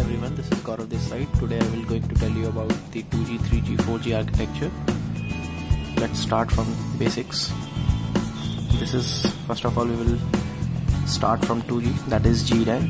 everyone, this is Gaurav this side. Today I will going to tell you about the 2G, 3G, 4G architecture. Let's start from basics. This is, first of all, we will start from 2G, that is GRAN.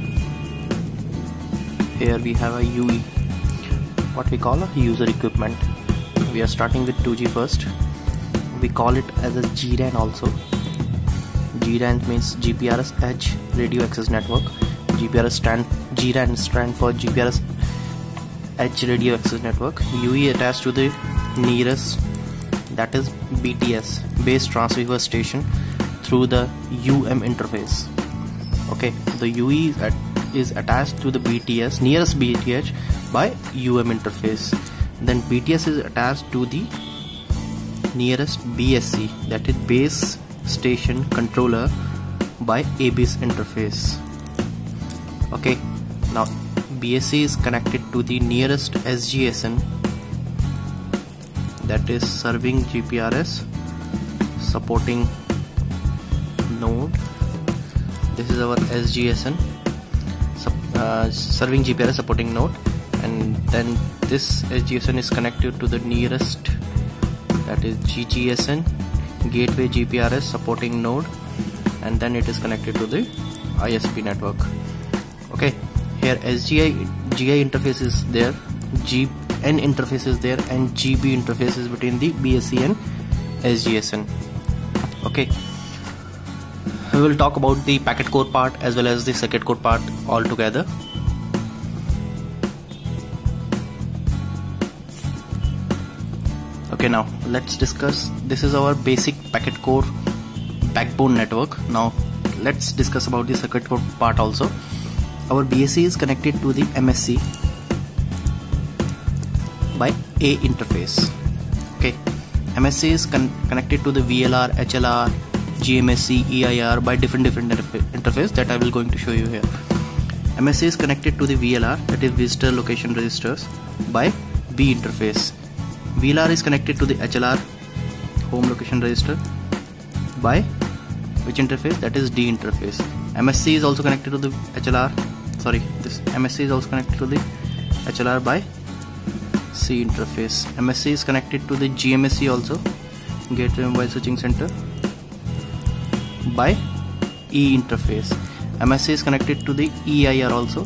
Here we have a UE, what we call a user equipment. We are starting with 2G first. We call it as a GRAN also. GRAN means GPRS Edge Radio Access Network. GRAN stand for GPRS Edge Radio Access Network. UE attached to the nearest, that is BTS, base transceiver station, through the UM interface. Okay, the UE is attached to the BTS, nearest BTS, by UM interface. Then BTS is attached to the nearest BSC, that is base station controller, by ABIS interface. Okay, now BSC is connected to the nearest SGSN, that is serving GPRS supporting node. This is our SGSN, serving GPRS supporting node, and then this SGSN is connected to the nearest, that is GGSN, gateway GPRS supporting node, and then it is connected to the ISP network. Okay, here GI interface is there, GN interface is there, and GB interface is between the BSC and SGSN. Okay, we will talk about the packet core part as well as the circuit core part all together. Okay, now let's discuss. This is our basic packet core backbone network. Now let's discuss about the circuit core part also. Our BSC is connected to the MSC by A interface. Okay, MSC is connected to the VLR, HLR, GMSC, EIR by different interface that I will going to show you here. MSC is connected to the VLR, that is visitor location registers, by B interface. VLR is connected to the HLR, home location register, by which interface? That is D interface. MSC is also connected to the HLR. This MSC is also connected to the HLR by C interface. MSC is connected to the GMSC also, Gateway Mobile Switching Center, by E interface. MSC is connected to the EIR also,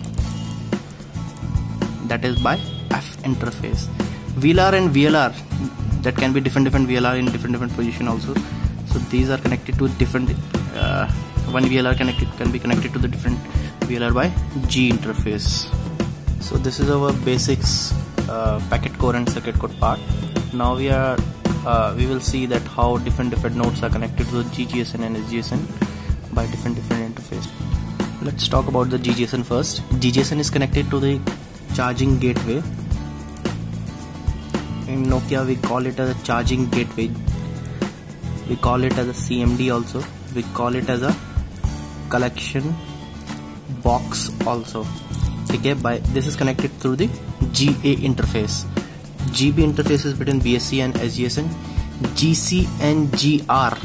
that is by F interface. VLR and VLR, that can be different VLR in different position also. So these are connected to different. One VLR can be connected to the different VLR by G interface. So this is our basics packet core and circuit core part. Now we will see that how different nodes are connected to the GGSN and SGSN by different interface. Let's talk about the GGSN first. GGSN is connected to the charging gateway. In Nokia we call it as a charging gateway. We call it as a CMD also. We call it as a collection box also. Okay, this is connected through the GA interface. GB interface is between BSC and SGSN. GC and GR,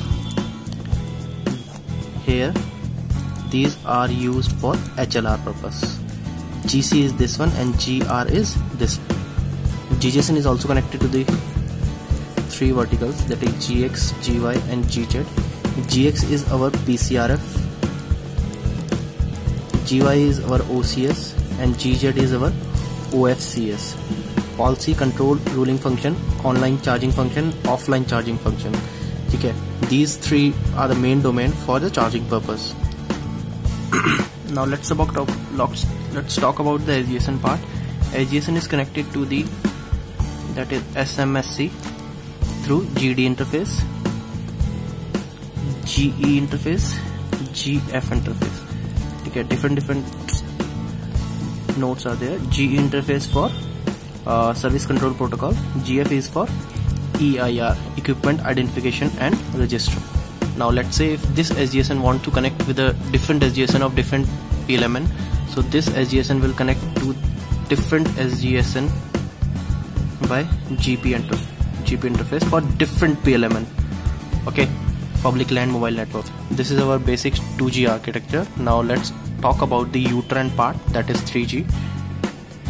here these are used for HLR purpose. GC is this one and GR is this. GGSN is also connected to the three verticals, that is GX, GY and GZ. GX is our PCRF, GY is our OCS, and GZ is our OFCS. Policy, control, ruling function, online charging function, offline charging function. Okay, these three are the main domain for the charging purpose. Now let's talk about the SGSN part. SGSN is connected to the, that is SMSC, through GD interface, GE interface, GF interface. Okay, different nodes are there. GE interface for service control protocol. GF is for EIR, equipment identification and register. Now let's say if this SGSN want to connect with a different SGSN of different PLMN, so this SGSN will connect to different SGSN by GP interface for different PLMN. Okay, public land mobile network. This is our basic 2G architecture. Now let's talk about the U-turn part, that is 3G.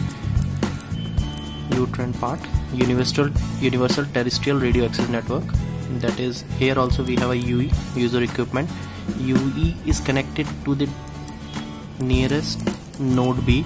UTRAN part, Universal Terrestrial Radio Access Network. That is, here also we have a UE, user equipment. UE is connected to the nearest node B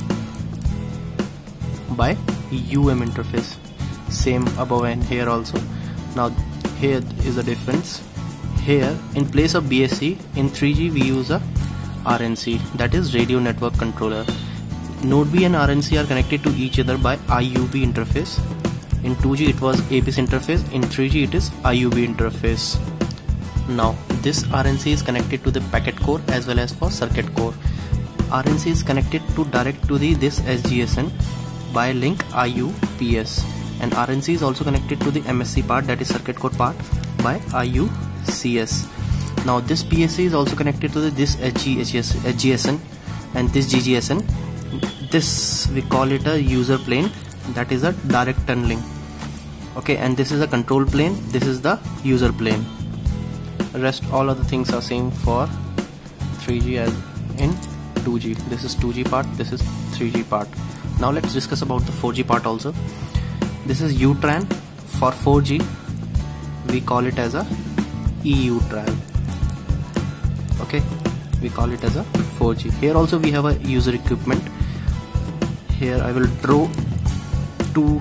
by UM interface. Same above and here also. Now here is the difference. Here in place of BSC in 3G we use a RNC, that is radio network controller. Node B and RNC are connected to each other by IUB interface. In 2G it was ABS interface, in 3G it is IUB interface. Now this RNC is connected to the packet core as well as for circuit core. RNC is connected to direct to this SGSN by link IUPS, and RNC is also connected to the MSC part, that is circuit core part, by IUCS. Now this PSC is also connected to this SGSN and this GGSN. This we call it a user plane, that is a direct tunneling. Okay, and this is a control plane, this is the user plane. Rest all other things are same for 3G as in 2G. This is 2G part, this is 3G part. Now let's discuss about the 4G part also. This is UTRAN. For 4G we call it as a EUTRAN. Okay, we call it as a 4G. Here also we have a user equipment. Here I will draw two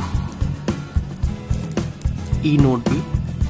E node B.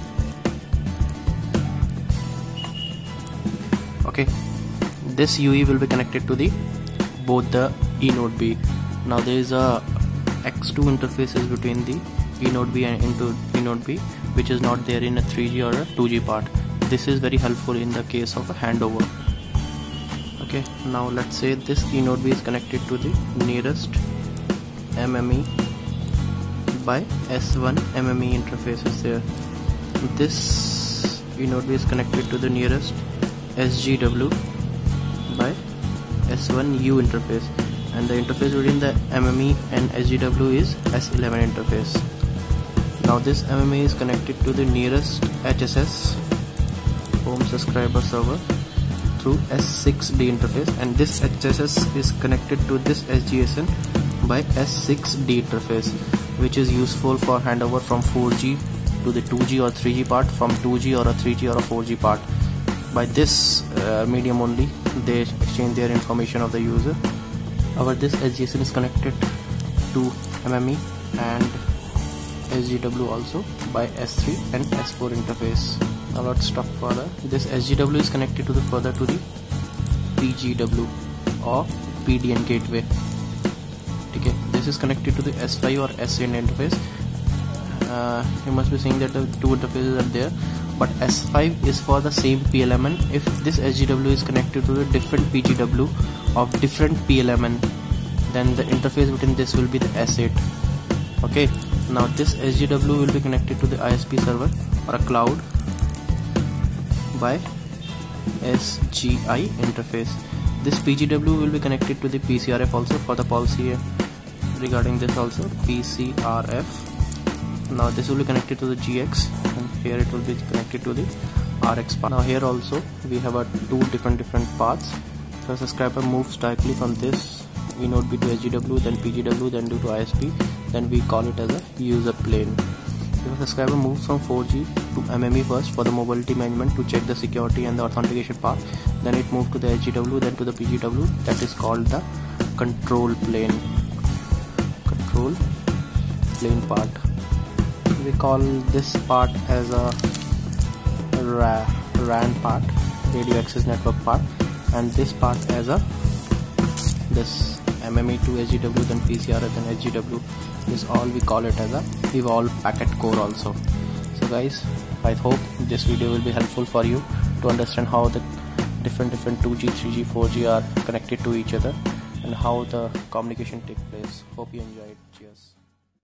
Okay, this UE will be connected to the both the E node B. Now there is a X2 interfaces between the E node B and into E node B, which is not there in a 3G or a 2G part. This is very helpful in the case of a handover. Okay, now let's say this E node B is connected to the nearest MME by S1 MME interface is there. This E node B is connected to the nearest SGW by S1U interface, and the interface between the MME and SGW is S11 interface. Now this MME is connected to the nearest HSS, home subscriber server, through S6D interface, and this HSS is connected to this SGSN by S6D interface, which is useful for handover from 4G to the 2G or 3G part, from 2G or a 3G or a 4G part. By this medium only they exchange their information of the user. Our this SGSN is connected to MME and SGW also by S3 and S4 interface. Now let's talk further. This SGW is connected to the further to the PGW or PDN gateway. Okay, this is connected to the S5 or S8 interface. You must be saying that the two interfaces are there, but S5 is for the same PLMN. If this SGW is connected to the different PGW of different PLMN, then the interface between this will be the S8. Okay, now this SGW will be connected to the ISP server or a cloud by SGI interface. This PGW will be connected to the PCRF also for the policy regarding this also, PCRF. Now this will be connected to the GX, and here it will be connected to the RX part. Now here also we have two different paths. If a subscriber moves directly from this E node B to SGW, then PGW, then to ISP, then we call it as a user plane. If a subscriber moves from 4G to MME first for the mobility management to check the security and the authentication path, then it moves to the SGW, then to the PGW, that is called the control plane. Control plane part. We call this part as a RAN part, radio access network part, and this part as a this MME to SGW, then PCRF, then SGW. This all we call it as a evolved packet core also. So guys, I hope this video will be helpful for you to understand how the different 2G, 3G, 4G are connected to each other and how the communication takes place. Hope you enjoyed. Cheers.